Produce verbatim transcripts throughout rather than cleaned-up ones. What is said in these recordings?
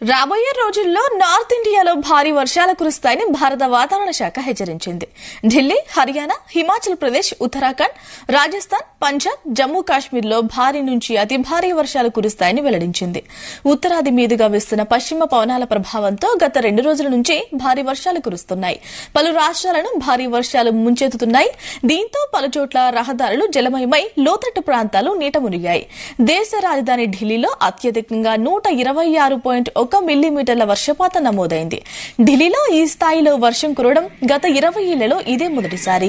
రాబోయే రోజుల్లో నార్త్ ఇండియాలో భారీ వర్షాలు కురుస్తాయని భారత వాతావరణ శాఖ హెచ్చరించింది. ఢిల్లీ, హర్యానా, హిమాచల్ ప్రదేశ్, ఉత్తరాఖండ్, రాజస్థాన్, పంజాబ్, జమ్మూ కాశ్మీర్లో భారీ నుంచి అతి భారీ వర్షాలు కురుస్తాయని వెల్లడించింది. ఉత్తరాది మీదుగా వీస్తున్న పశ్చిమ పవనాల ప్రభావంతో గత రెండు రోజుల నుంచి భారీ వర్షాలు కురుస్తున్నాయి. పలు రాష్ట్రాలను భారీ వర్షాలు ముంచెత్తుతున్నాయి. దీంతో పలుచోట్ల రహదారులు జలమయమై లోతట్టు ప్రాంతాలు నీట మునిగాయి. దేశ రాజధాని ఢిల్లీలో అత్యధికంగా నూట ఇరవై ఆరు పాయింట్ ఒక మిల్లీమీటర్ల వర్షపాతం నమోదైంది. ఢిల్లీలో ఈ స్థాయిలో వర్షం కురవడం గత ఇరవై ఏళ్లలో ఇదే మొదటిసారి.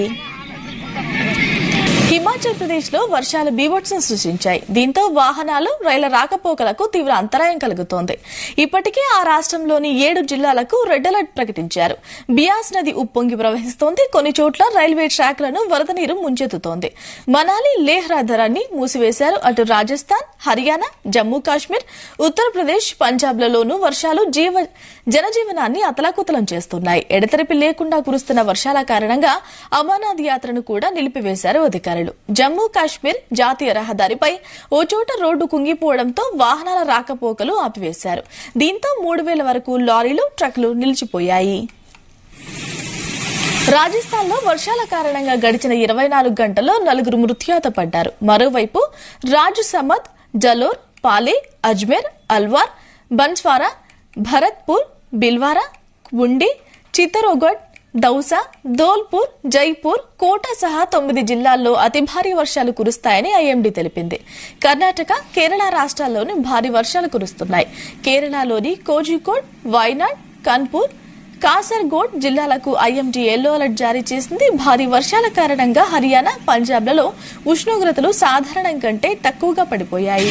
హిమాచల్ ప్రదేశ్ లో వర్షాలు బీభత్సం సృష్టించాయి. దీంతో వాహనాలు, రైళ్ల రాకపోకలకు తీవ్ర అంతరాయం కలుగుతోంది. ఇప్పటికే ఆ రాష్ట్రంలోని ఏడు జిల్లాలకు రెడ్ అలర్ట్ ప్రకటించారు. బియాస్ నది ఉప్పొంగి ప్రవహిస్తోంది. కొన్ని చోట్ల రైల్వే ట్రాక్లను వరద నీరు ముంచెత్తుతోంది. మనాలి, లేహ్ రహదారాన్ని మూసివేశారు. అటు రాజస్థాన్, హర్యానా, జమ్మూ కాశ్మీర్, ఉత్తరప్రదేశ్, పంజాబ్లలోనూ వర్షాలు జీవ జనజీవనాన్ని అతలాకుతలం చేస్తున్నాయి. ఎడతెరిపి లేకుండా కురుస్తున్న వర్షాల కారణంగా అమర్నాథ్ యాత్రను కూడా నిలిపివేశారు అధికారులు. జమ్మూ కాశ్మీర్ జాతీయ రహదారిపై ఓ చోట రోడ్డు కుంగిపోవడంతో వాహనాల రాకపోకలు ఆపివేశారు. దీంతో మూడు వేల వరకు లారీలు, ట్రక్కులు నిలిచిపోయాయి. రాజస్థాన్ లో వర్షాల కారణంగా గడిచిన ఇరవై నాలుగు గంటల్లో నలుగురు మృత్యువాత పడ్డారు. మరోవైపు రాజ్ సమద్, జలోర్, పాలే, అజ్మేర్, అల్వార్, బన్స్వారా, భరత్పూర్, బిల్వారా, బుండి, చిత్తోర్గఢ్, దౌసా, ధోల్పూర్, జైపూర్, కోటా సహా తొమ్మిది జిల్లాల్లో అతి భారీ వర్షాలు కురుస్తాయని ఐఎండీ తెలిపింది. కర్ణాటక, కేరళ రాష్ట్రాల్లోని భారీ వర్షాలు కురుస్తున్నాయి. కేరళలోని కోజికోడ్, వయనాడ్, కన్పూర్, కాసర్గోడ్ జిల్లాలకు ఐఎండీ ఎల్లో అలర్ట్ జారీ చేసింది. భారీ వర్షాల కారణంగా హర్యానా, పంజాబ్లలో ఉష్ణోగ్రతలు సాధారణం కంటే తక్కువగా పడిపోయాయి.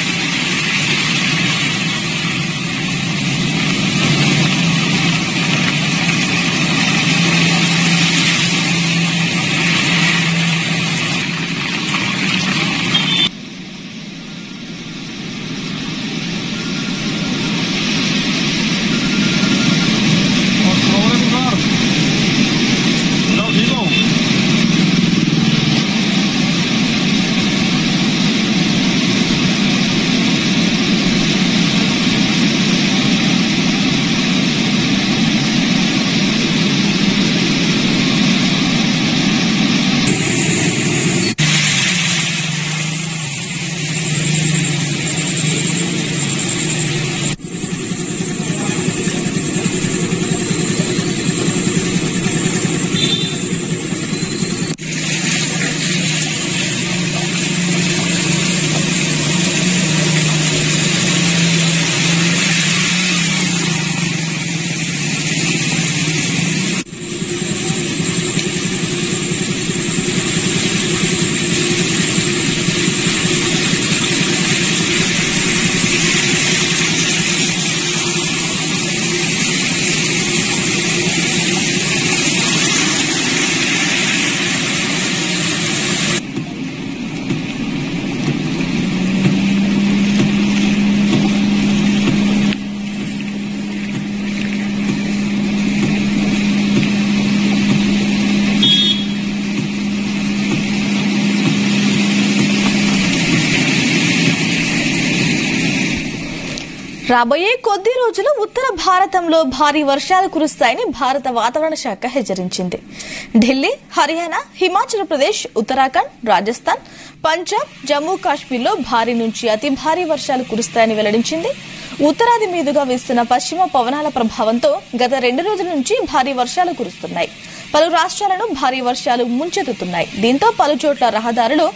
రాబోయే కొద్ది రోజులు ఉత్తర భారతంలో భారీ వర్షాలు కురుస్తాయని భారత వాతావరణ శాఖ హెచ్చరించింది. ఢిల్లీ, హర్యానా, హిమాచల్ ప్రదేశ్, ఉత్తరాఖండ్, రాజస్థాన్, పంజాబ్, జమ్మూ కాశ్మీర్లో భారీ నుంచి అతి భారీ వర్షాలు కురుస్తాయని వెల్లడించింది. ఉత్తరాది మీదుగా వీస్తున్న పశ్చిమ పవనాల ప్రభావంతో గత రెండు రోజుల నుంచి భారీ వర్షాలు కురుస్తున్నాయి. పలు రాష్ట్రాలను భారీ వర్షాలు ముంచెత్తుతున్నాయి. దీంతో పలుచోట్ల రహదారులు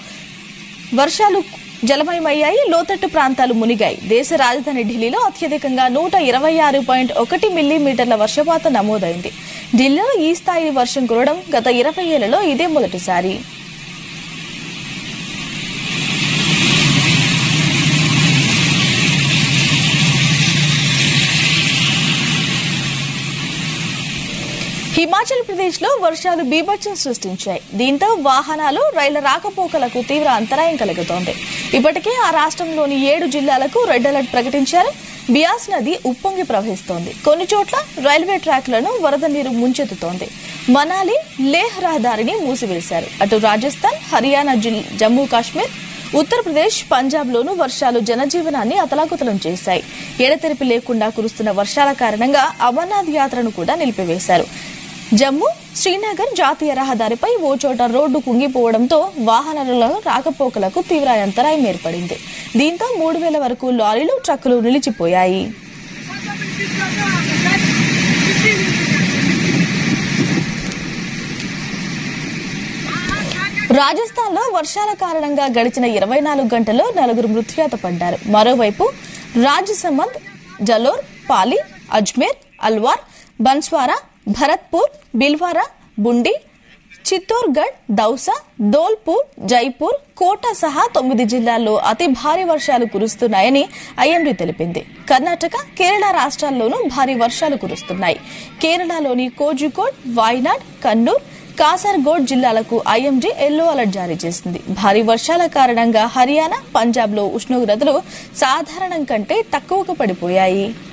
వర్షాలు జలమయమయ్యాయి. లోతట్టు ప్రాంతాలు మునిగాయి. దేశ రాజధాని ఢిల్లీలో అత్యధికంగా నూట ఇరవై ఆరు పాయింట్ ఒకటి మిల్లీమీటర్ల వర్షపాతం నమోదైంది. ఢిల్లీలో ఈ స్థాయి వర్షం కురవడం గత ఇరవై ఏళ్లలో ఇదే మొదటిసారి. హిమాచల్ ప్రదేశ్ లో వర్షాలు బీభత్సం సృష్టించాయి. దీంతో వాహనాలు, రైళ్ల రాకపోకలకు తీవ్ర అంతరాయం కలుగుతోంది. ఇప్పటికే ఆ రాష్ట్రంలోని ఏడు జిల్లాలకు రెడ్ అలర్ట్ ప్రకటించారు. బియాస్ నది ఉప్పొంగి ప్రవహిస్తోంది. కొన్ని చోట్ల రైల్వే ట్రాక్లను వరద నీరు ముంచెత్తుతోంది. మనాలి, లేహ్ రహదారిని మూసివేశారు. అటు రాజస్థాన్, హర్యానా, జమ్మూ కాశ్మీర్, ఉత్తరప్రదేశ్, పంజాబ్ లోనూ వర్షాలు జనజీవనాన్ని అతలాకుతలం చేశాయి. ఎడతెరిపి లేకుండా కురుస్తున్న వర్షాల కారణంగా అమర్నాథ్ యాత్రను కూడా నిలిపివేశారు. జమ్మూ శ్రీనగర్ జాతీయ రహదారిపై ఓ చోట రోడ్డు కుంగిపోవడంతో వాహనాల రాకపోకలకు తీవ్ర అంతరాయం ఏర్పడింది. దీంతో మూడు వేల వరకు లారీలు, ట్రక్కులు నిలిచిపోయాయి. రాజస్థాన్ లో వర్షాల కారణంగా గడిచిన ఇరవై నాలుగు గంటల్లో నలుగురు మృత్యువాత పడ్డారు. మరోవైపు రాజసమంద్, జలోర్, పాలి, అజ్మేర్, అల్వార్, బన్స్వారా, భరత్పూర్, బిల్వారా, బుండి, చిత్తోర్గఢ్, దౌసా, ధోల్పూర్, జైపూర్, కోటా సహా తొమ్మిది జిల్లాల్లో అతి భారీ వర్షాలు కురుస్తున్నాయని ఐఎండీ తెలిపింది. కర్ణాటక, కేరళ రాష్ట్రాల్లోనూ భారీ వర్షాలు కురుస్తున్నాయి. కేరళలోని కోజికోడ్, వాయనాడ్, కన్నూర్, కాసర్గోడ్ జిల్లాలకు ఐఎండీ ఎల్లో అలర్ట్ జారీ చేసింది. భారీ వర్షాల కారణంగా హర్యానా, పంజాబ్ లో ఉష్ణోగ్రతలు సాధారణం కంటే తక్కువగా పడిపోయాయి.